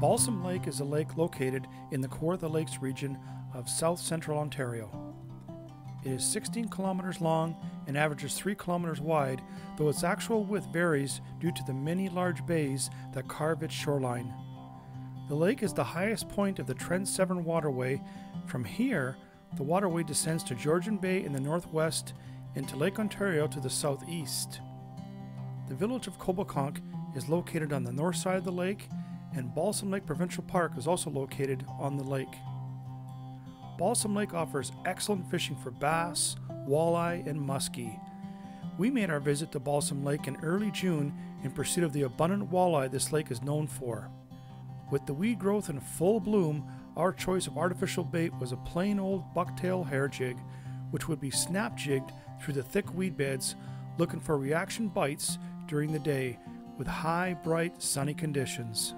Balsam Lake is a lake located in the Kawartha Lakes region of south central Ontario. It is 16 kilometers long and averages 3 kilometers wide, though its actual width varies due to the many large bays that carve its shoreline. The lake is the highest point of the Trent Severn waterway. From here, the waterway descends to Georgian Bay in the northwest and to Lake Ontario to the southeast. The village of Coboconk is located on the north side of the lake, and Balsam Lake Provincial Park is also located on the lake. Balsam Lake offers excellent fishing for bass, walleye, and muskie. We made our visit to Balsam Lake in early June in pursuit of the abundant walleye this lake is known for. With the weed growth in full bloom, our choice of artificial bait was a plain old bucktail hair jig, which would be snap jigged through the thick weed beds, looking for reaction bites during the day with high, bright, sunny conditions.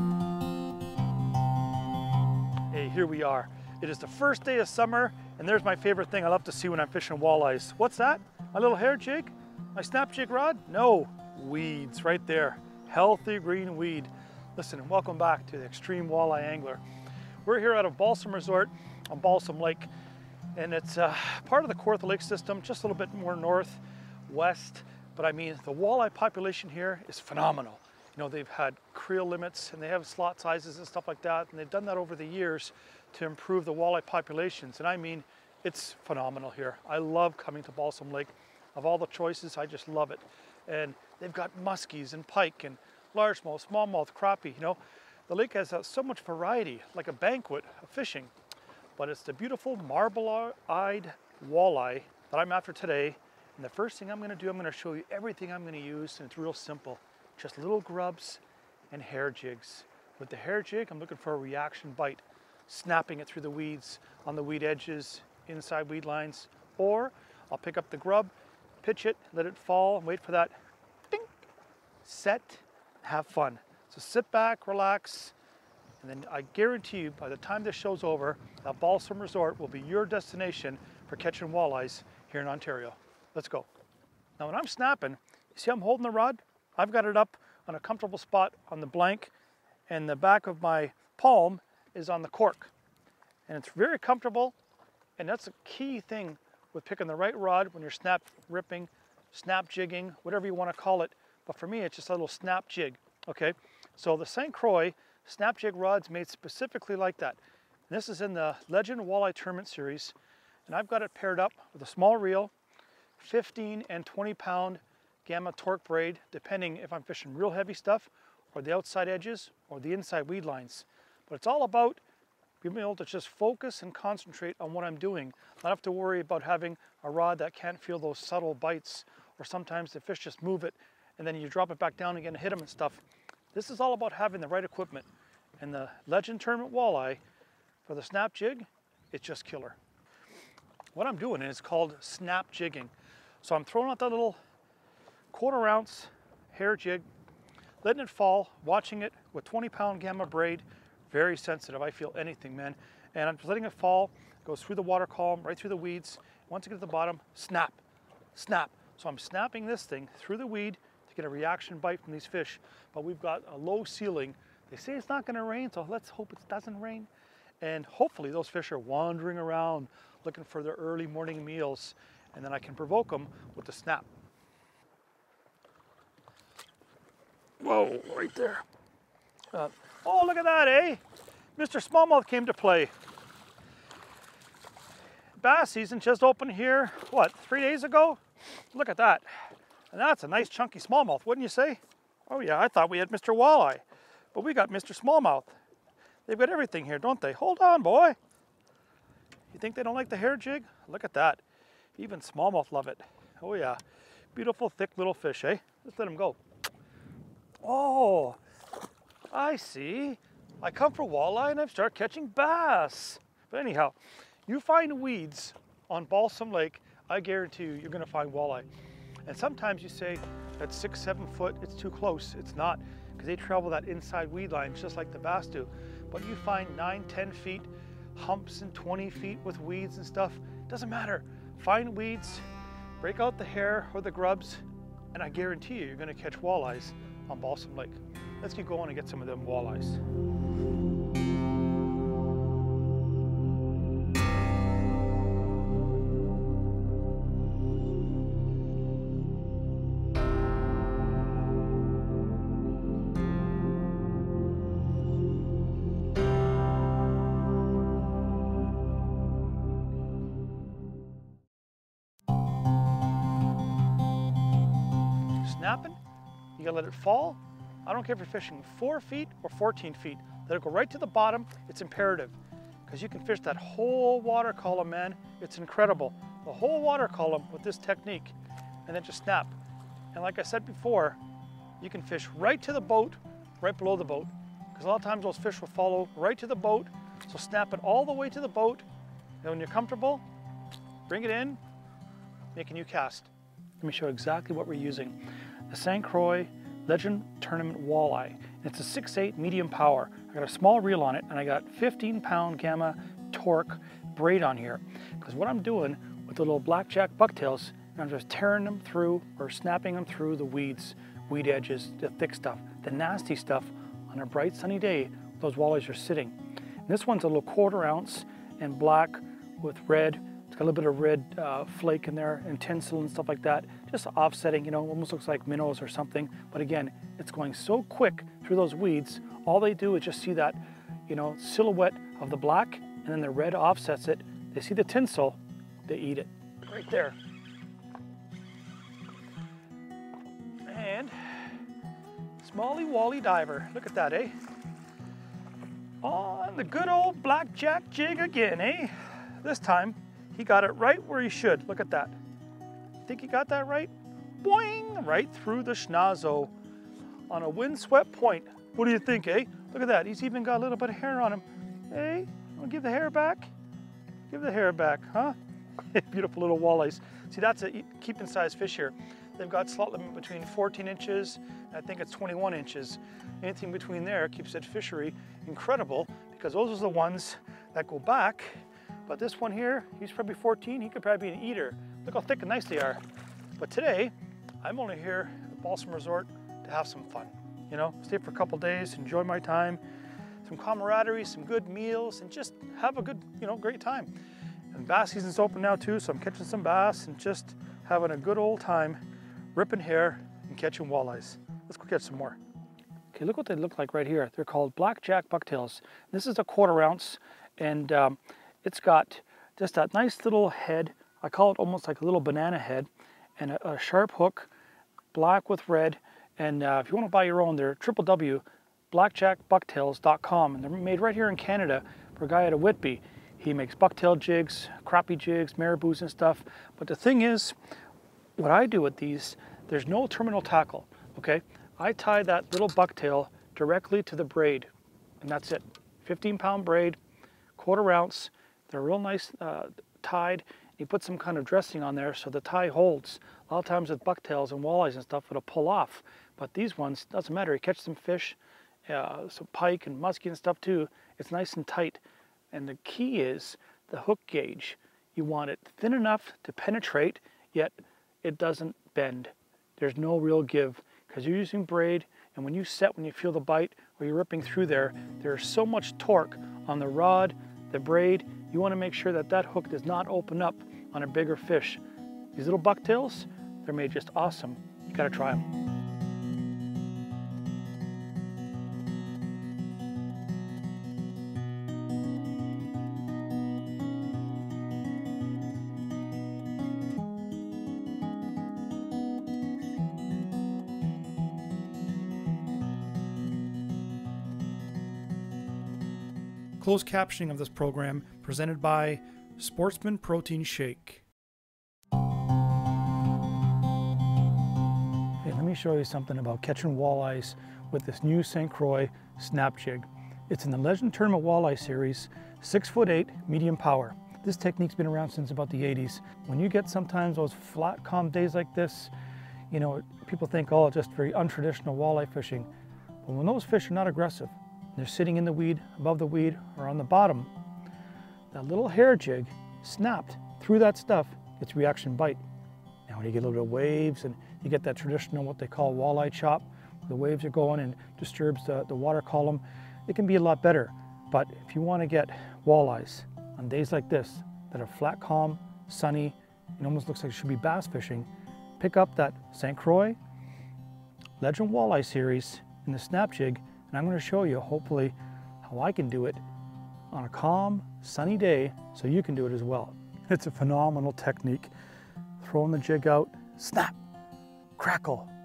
Hey, here we are. It is the first day of summer, and there's my favorite thing I love to see when I'm fishing walleyes. What's that? My little hair jig? My snap jig rod? No, weeds right there. Healthy green weed. Listen, and welcome back to the Xtreme Walleye Angler. We're here out of Balsam Resort on Balsam Lake, and it's part of the Kawartha Lake system, just a little bit more northwest. But I mean, the walleye population here is phenomenal. You know, they've had creel limits and they have slot sizes and stuff like that, and they've done that over the years to improve the walleye populations. And I mean, it's phenomenal here. I love coming to Balsam Lake. Of all the choices, I just love it. And they've got muskies and pike and largemouth, smallmouth, crappie. You know, the lake has so much variety, like a banquet of fishing. But it's the beautiful marble-eyed walleye that I'm after today. And the first thing I'm going to do, I'm going to show you everything I'm going to use, and it's real simple. Just little grubs and hair jigs. With the hair jig, I'm looking for a reaction bite, snapping it through the weeds, on the weed edges, inside weed lines. Or I'll pick up the grub, pitch it, let it fall, and wait for that ding, set, have fun. So sit back, relax, and then I guarantee you by the time this show's over, that Balsam Resort will be your destination for catching walleyes here in Ontario. Let's go. Now when I'm snapping, you see I'm holding the rod? I've got it up on a comfortable spot on the blank, and the back of my palm is on the cork. And it's very comfortable, and that's a key thing with picking the right rod when you're snap ripping, snap jigging, whatever you want to call it. But for me, it's just a little snap jig, okay? So the St. Croix snap jig rod's made specifically like that. And this is in the Legend Walleye Tournament Series, and I've got it paired up with a small reel, 15 and 20 pound gamma torque braid, depending if I'm fishing real heavy stuff or the outside edges or the inside weed lines. But it's all about being able to just focus and concentrate on what I'm doing. Not have to worry about having a rod that can't feel those subtle bites, or sometimes the fish just move it and then you drop it back down again and hit them and stuff. This is all about having the right equipment. And the Legend Tournament Walleye, for the snap jig, it's just killer. What I'm doing is called snap jigging. So I'm throwing out that little 1/4 ounce hair jig, letting it fall, watching it with 20 pound gamma braid, very sensitive. I feel anything, man. And I'm just letting it fall, goes through the water column, right through the weeds. Once I get to the bottom, snap, snap. So I'm snapping this thing through the weed to get a reaction bite from these fish. But we've got a low ceiling. They say it's not gonna rain, so let's hope it doesn't rain. And hopefully those fish are wandering around looking for their early morning meals, and then I can provoke them with the snap. Whoa, right there. Oh, look at that, eh? Mr. Smallmouth came to play. Bass season just opened here, what, 3 days ago? Look at that. And that's a nice chunky smallmouth, wouldn't you say? Oh yeah, I thought we had Mr. Walleye, but we got Mr. Smallmouth. They've got everything here, don't they? Hold on, boy. You think they don't like the hair jig? Look at that. Even smallmouth love it. Oh yeah. Beautiful, thick little fish, eh? Let's let them go. Oh, I see. I come for walleye and I start catching bass. But anyhow, you find weeds on Balsam Lake, I guarantee you, you're gonna find walleye. And sometimes you say, at 6, 7 foot, it's too close. It's not, because they travel that inside weed line just like the bass do. But you find 9, 10 feet, humps and 20 feet with weeds and stuff, doesn't matter. Find weeds, break out the hair or the grubs, and I guarantee you, you're gonna catch walleyes on Balsam Lake. Let's keep going and get some of them walleyes. snapping, you gotta let it fall. I don't care if you're fishing 4 feet or 14 feet. Let it go right to the bottom. It's imperative because you can fish that whole water column, man. It's incredible. The whole water column with this technique, and then just snap. And like I said before, you can fish right to the boat, right below the boat, because a lot of times those fish will follow right to the boat. So snap it all the way to the boat, and when you're comfortable, bring it in, make a new cast. Let me show you exactly what we're using. The St. Croix Legend Tournament Walleye. It's a 6/8 medium power. I got a small reel on it, and I got 15-pound Gamma Torque braid on here. Because what I'm doing with the little blackjack bucktails, I'm just tearing them through or snapping them through the weeds, weed edges, the thick stuff, the nasty stuff. On a bright sunny day, those walleyes are sitting. And this one's a little 1/4 ounce and black with red. It's got a little bit of red flake in there and tinsel and stuff like that. Just offsetting, you know, almost looks like minnows or something. But again, it's going so quick through those weeds. All they do is just see that, you know, silhouette of the black, and then the red offsets it. They see the tinsel, they eat it. Right there. And Smally Wally Diver. Look at that, eh? On the good old blackjack jig again, eh? This time, he got it right where he should. Look at that. Think he got that right? Boing! Right through the schnozo on a windswept point. What do you think, eh? Look at that. He's even got a little bit of hair on him. Hey, wanna give the hair back? Give the hair back, huh? Beautiful little walleyes. See, that's a keeping size fish here. They've got slot limit between 14 inches, and I think it's 21 inches. Anything between there keeps that fishery incredible, because those are the ones that go back. But this one here, he's probably 14, he could probably be an eater. Look how thick and nice they are. But today, I'm only here at Balsam Resort to have some fun. You know, stay for a couple days, enjoy my time, some camaraderie, some good meals, and just have a good, you know, great time. And bass season's open now too, so I'm catching some bass and just having a good old time, ripping hair and catching walleyes. Let's go catch some more. Okay, look what they look like right here. They're called blackjack bucktails. This is a 1/4 ounce, and it's got just that nice little head. I call it almost like a little banana head, and a sharp hook, black with red. And if you want to buy your own, they're www.blackjackbucktails.com, and they're made right here in Canada for a guy out of Whitby. He makes bucktail jigs, crappie jigs, marabous and stuff. But the thing is, what I do with these, there's no terminal tackle, okay? I tie that little bucktail directly to the braid, and that's it. 15-pound braid, 1/4 ounce. They're real nice tied. You put some kind of dressing on there so the tie holds. A lot of times with bucktails and walleyes and stuff, it'll pull off. But these ones, doesn't matter. You catch some fish, some pike and muskie and stuff too. It's nice and tight. And the key is the hook gauge. You want it thin enough to penetrate, yet it doesn't bend. There's no real give because you're using braid, and when you set, when you feel the bite or you're ripping through there, there's so much torque on the rod, the braid. You want to make sure that that hook does not open up on a bigger fish. These little bucktails, they're made just awesome. You got to try them. Closed captioning of this program presented by Sportsman Protein Shake. Hey, let me show you something about catching walleyes with this new St. Croix snap jig. It's in the Legend Tournament Walleye series, 6'8", medium power. This technique's been around since about the 80s. When you get sometimes those flat, calm days like this, you know, people think, oh, just very untraditional walleye fishing. But when those fish are not aggressive, they're sitting in the weed, above the weed, or on the bottom, that little hair jig snapped through that stuff, gets reaction bite. Now when you get a little bit of waves and you get that traditional, what they call walleye chop, the waves are going and disturbs the water column, it can be a lot better. But if you want to get walleyes on days like this, that are flat, calm, sunny, it almost looks like it should be bass fishing, pick up that St. Croix Legend Walleye series in the snap jig, and I'm going to show you, hopefully, how I can do it on a calm, sunny day, so you can do it as well. It's a phenomenal technique. Throwing the jig out, snap, crackle,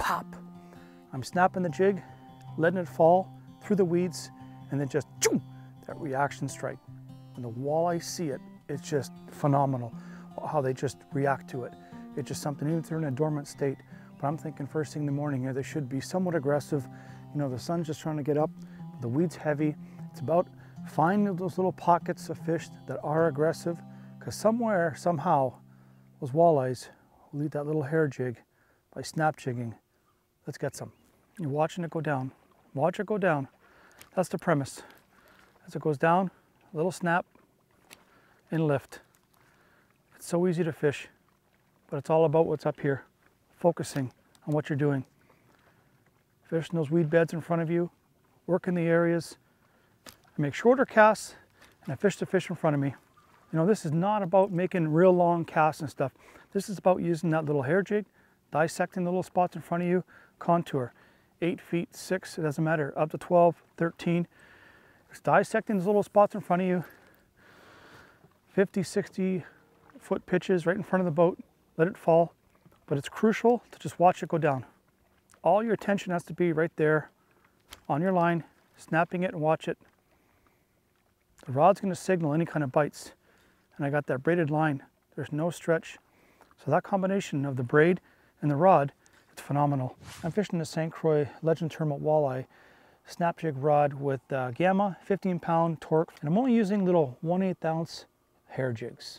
pop. I'm snapping the jig, letting it fall through the weeds, and then just choom, that reaction strike. When the walleye see it, it's just phenomenal how they just react to it. It's just something, even if they're in a dormant state. But I'm thinking first thing in the morning here, they should be somewhat aggressive. You know, the sun's just trying to get up, the weed's heavy. It's about finding those little pockets of fish that are aggressive, because somewhere, somehow, those walleyes will eat that little hair jig by snap jigging. Let's get some. You're watching it go down. Watch it go down. That's the premise. As it goes down, a little snap and lift. It's so easy to fish, but it's all about what's up here. Focusing on what you're doing. Fishing those weed beds in front of you, working the areas. I make shorter casts and I fish the fish in front of me. You know, this is not about making real long casts and stuff. This is about using that little hair jig, dissecting the little spots in front of you, contour. 8 feet, 6, it doesn't matter, up to 12, 13. Just dissecting those little spots in front of you. 50, 60 foot pitches right in front of the boat. Let it fall. But it's crucial to just watch it go down. All your attention has to be right there on your line, snapping it and watch it. The rod's going to signal any kind of bites. And I got that braided line. There's no stretch. So that combination of the braid and the rod, it's phenomenal. I'm fishing the St. Croix Legend Tournament Walleye snap jig rod with Gamma 15-pound torque. And I'm only using little 1/8 ounce hair jigs.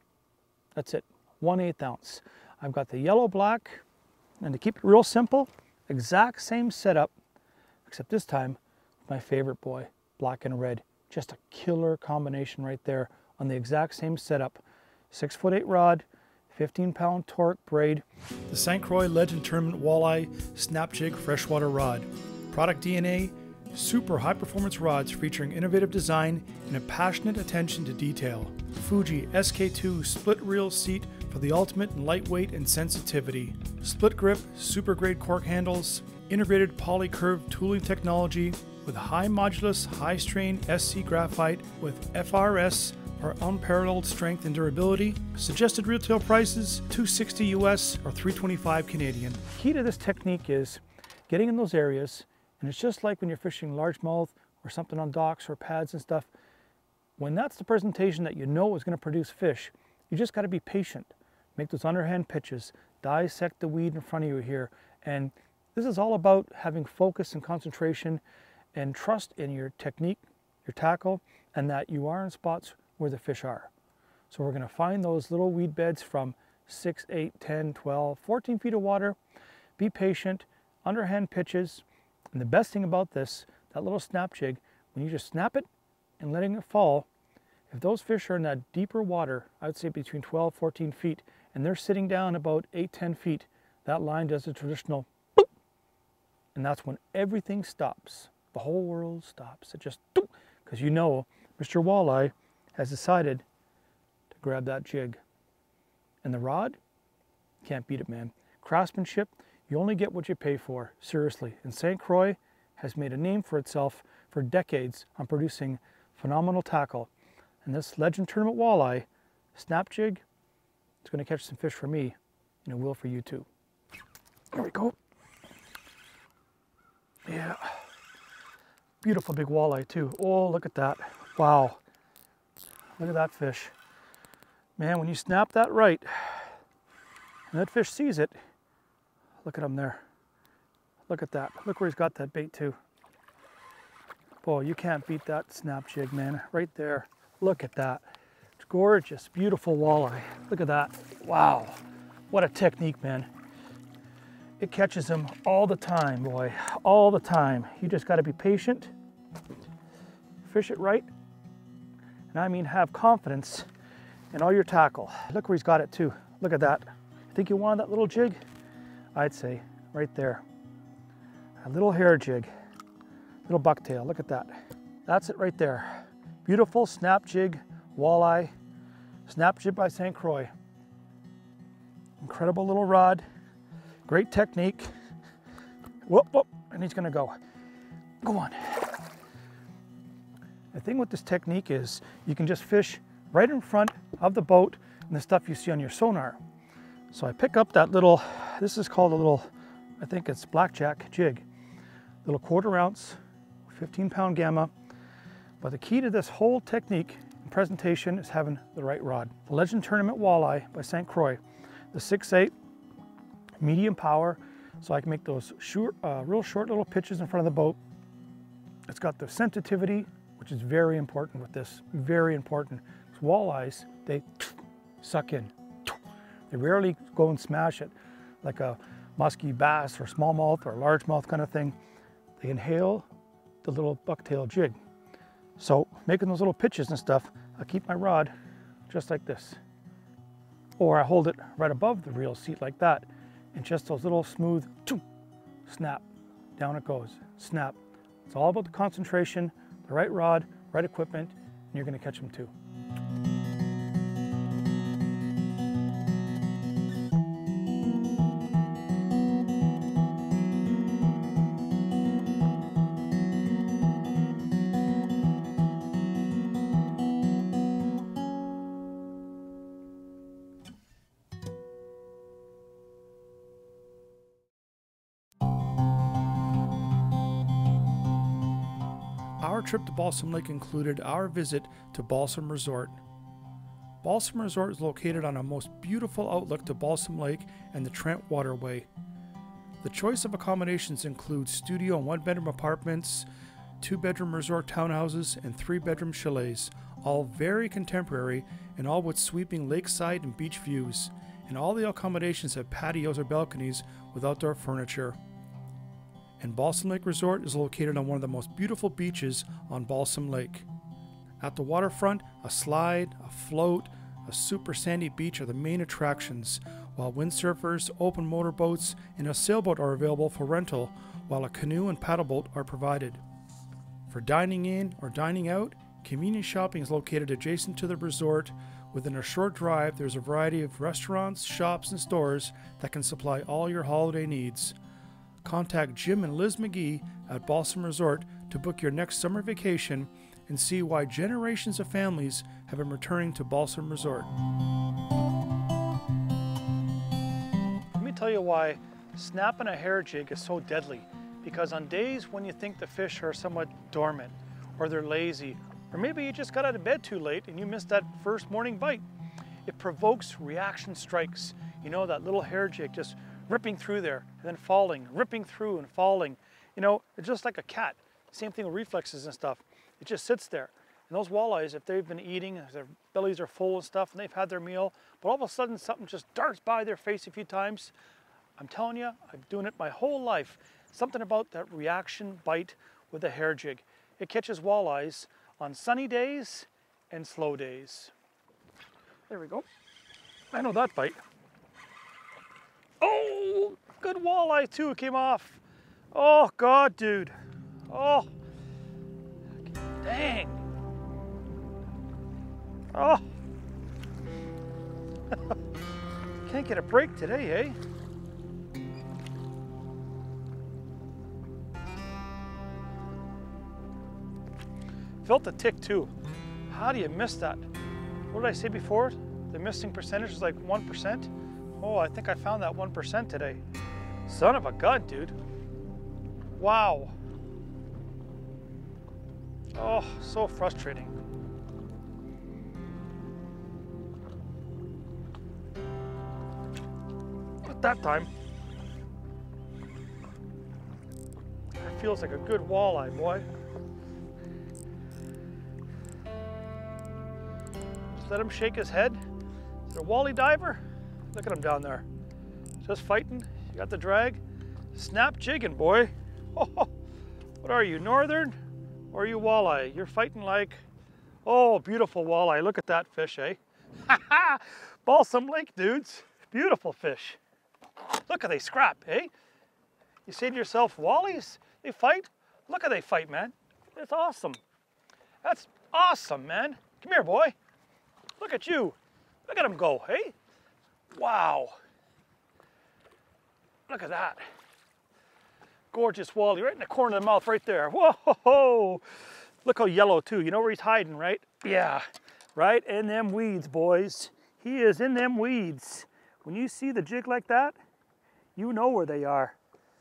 That's it, 1/8 ounce. I've got the yellow black, and to keep it real simple, exact same setup, except this time, my favorite boy, black and red. Just a killer combination right there on the exact same setup. 6'8" rod, 15-pound torque braid. The St. Croix Legend Tournament Walleye Snap Jig Freshwater Rod. Product DNA, super high-performance rods featuring innovative design and a passionate attention to detail. Fuji SK2 split reel seat for the ultimate in lightweight and sensitivity. Split grip, super grade cork handles, integrated poly curve tooling technology with high modulus, high strain SC graphite with FRS for unparalleled strength and durability. Suggested retail prices $260 US or $325 Canadian. Key to this technique is getting in those areas, and it's just like when you're fishing largemouth or something on docks or pads and stuff. When that's the presentation that you know is going to produce fish, you just got to be patient. Make those underhand pitches, dissect the weed in front of you here, and this is all about having focus and concentration and trust in your technique, your tackle, and that you are in spots where the fish are. So we're going to find those little weed beds from 6, 8, 10, 12, 14 feet of water. Be patient, underhand pitches, and the best thing about this, that little snap jig, when you just snap it and letting it fall, if those fish are in that deeper water, I would say between 12, 14 feet, and they're sitting down about 8, 10 feet, that line does a traditional boop, and that's when everything stops. The whole world stops. It just, because you know Mr. Walleye has decided to grab that jig. And the rod, can't beat it, man. Craftsmanship, you only get what you pay for, seriously. And St. Croix has made a name for itself for decades on producing phenomenal tackle. And this Legend Tournament Walleye snap jig, it's going to catch some fish for me, and it will for you too. There we go. Yeah. Beautiful big walleye too. Oh, look at that. Wow. Look at that fish. Man, when you snap that right, and that fish sees it, look at him there. Look at that. Look where he's got that bait too. Boy, you can't beat that snap jig, man. Right there. Look at that. It's gorgeous, beautiful walleye. Look at that. Wow. What a technique, man. It catches him all the time, boy. All the time. You just got to be patient. Fish it right. And I mean, have confidence in all your tackle. Look where he's got it too. Look at that. Think you wanted that little jig? I'd say right there. A little hair jig. Little bucktail. Look at that. That's it right there. Beautiful snap jig walleye. Snap jig by St. Croix. Incredible little rod. Great technique. Whoop, whoop, and he's gonna go. Go on. The thing with this technique is you can just fish right in front of the boat and the stuff you see on your sonar. So I pick up that little, this is called a little I think it's blackjack jig. Little 1/4 ounce, 15-pound gamma. But the key to this whole technique and presentation is having the right rod. The Legend Tournament Walleye by St. Croix. The 6/8, medium power, so I can make those real short little pitches in front of the boat. It's got the sensitivity, which is very important with this, very important. Walleyes, they suck in. They rarely go and smash it like a musky bass or smallmouth or largemouth kind of thing. They inhale the little bucktail jig. So making those little pitches and stuff, I keep my rod just like this. Or I hold it right above the reel seat like that, and just those little smooth, snap, down it goes, snap. It's all about the concentration, the right rod, right equipment, and you're gonna catch them too. Our trip to Balsam Lake included our visit to Balsam Resort. Balsam Resort is located on a most beautiful outlook to Balsam Lake and the Trent Waterway. The choice of accommodations includes studio and 1-bedroom apartments, 2-bedroom resort townhouses, and 3-bedroom chalets, all very contemporary and all with sweeping lakeside and beach views, and all the accommodations have patios or balconies with outdoor furniture. And Balsam Lake Resort is located on one of the most beautiful beaches on Balsam Lake. At the waterfront, a slide, a float, a super sandy beach are the main attractions, while windsurfers, open motorboats, and a sailboat are available for rental, while a canoe and paddleboat are provided. For dining in or dining out, convenient shopping is located adjacent to the resort. Within a short drive, there's a variety of restaurants, shops, and stores that can supply all your holiday needs. Contact Jim and Liz McGee at Balsam Resort to book your next summer vacation and see why generations of families have been returning to Balsam Resort. Let me tell you why snapping a hair jig is so deadly. Because on days when you think the fish are somewhat dormant, or they're lazy, or maybe you just got out of bed too late and you missed that first morning bite, it provokes reaction strikes. You know, that little hair jig just ripping through there and then falling, ripping through and falling. You know, it's just like a cat. Same thing with reflexes and stuff. It just sits there. And those walleyes, if they've been eating, if their bellies are full and stuff, and they've had their meal, but all of a sudden something just darts by their face a few times, I'm telling you, I've been doing it my whole life. Something about that reaction bite with a hair jig. It catches walleyes on sunny days and slow days. There we go. I know that bite. Oh, good walleye too, came off. Oh God, dude. Oh, dang. Oh. Can't get a break today, eh? Felt the tick too. How do you miss that? What did I say before? The missing percentage is like 1%. Oh, I think I found that 1% today. Son of a gun, dude. Wow. Oh, so frustrating. But that time, it feels like a good walleye, boy. Just let him shake his head. Is it a walleye diver? Look at him down there. Just fighting. You got the drag. Snap jigging, boy. Oh, what are you, northern? Or are you walleye? You're fighting like, oh, beautiful walleye. Look at that fish, eh? Balsam Lake, dudes. Beautiful fish. Look how they scrap, eh? You say to yourself, wallies, they fight? Look how they fight, man. It's awesome. That's awesome, man. Come here, boy. Look at you. Look at him go, eh? Wow. Look at that. Gorgeous walleye right in the corner of the mouth right there. Whoa! Look how yellow too. You know where he's hiding, right? Yeah, right in them weeds, boys. He is in them weeds. When you see the jig like that, you know where they are.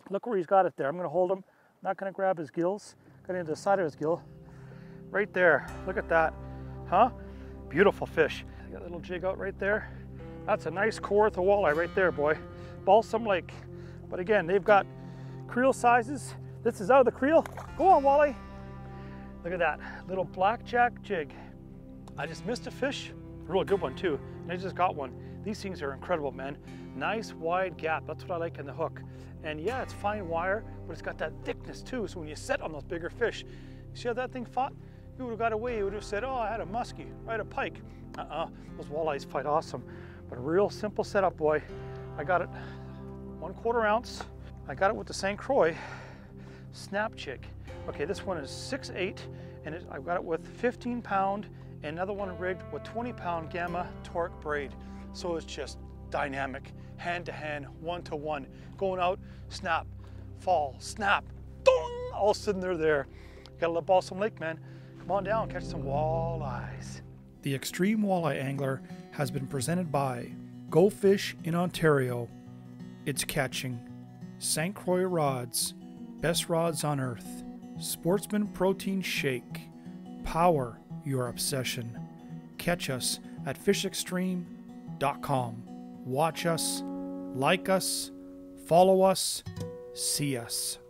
Look where he's got it there. I'm gonna hold him. Not gonna grab his gills. Got into the side of his gill. Right there, look at that. Huh? Beautiful fish. I got a little jig out right there. That's a nice Kawartha walleye right there, boy. Balsam Lake. But again, they've got creel sizes. This is out of the creel. Go on, walleye. Look at that, little blackjack jig. I just missed a fish, a real good one too, and I just got one. These things are incredible, man. Nice wide gap, that's what I like in the hook. And yeah, it's fine wire, but it's got that thickness too, so when you set on those bigger fish, see how that thing fought? You would have got away, you would have said, oh, I had a muskie, I had a pike. Those walleyes fight awesome. But a real simple setup, boy. I got it 1/4 ounce. I got it with the St. Croix snap jig. Okay, this one is 6'8", and I've got it with 15-pound, and another one rigged with 20-pound gamma torque braid. So it's just dynamic, hand to hand, 1-to-1, going out, snap, fall, snap, dong, all of a sudden they're there. Got a little Balsam Lake, man. Come on down, catch some walleyes. The Xtreme Walleye Angler has been presented by Go Fish in Ontario. It's catching. St. Croix rods, best rods on earth. Sportsman Protein Shake. Power your obsession. Catch us at fishxtreme.com. Watch us, like us, follow us, see us.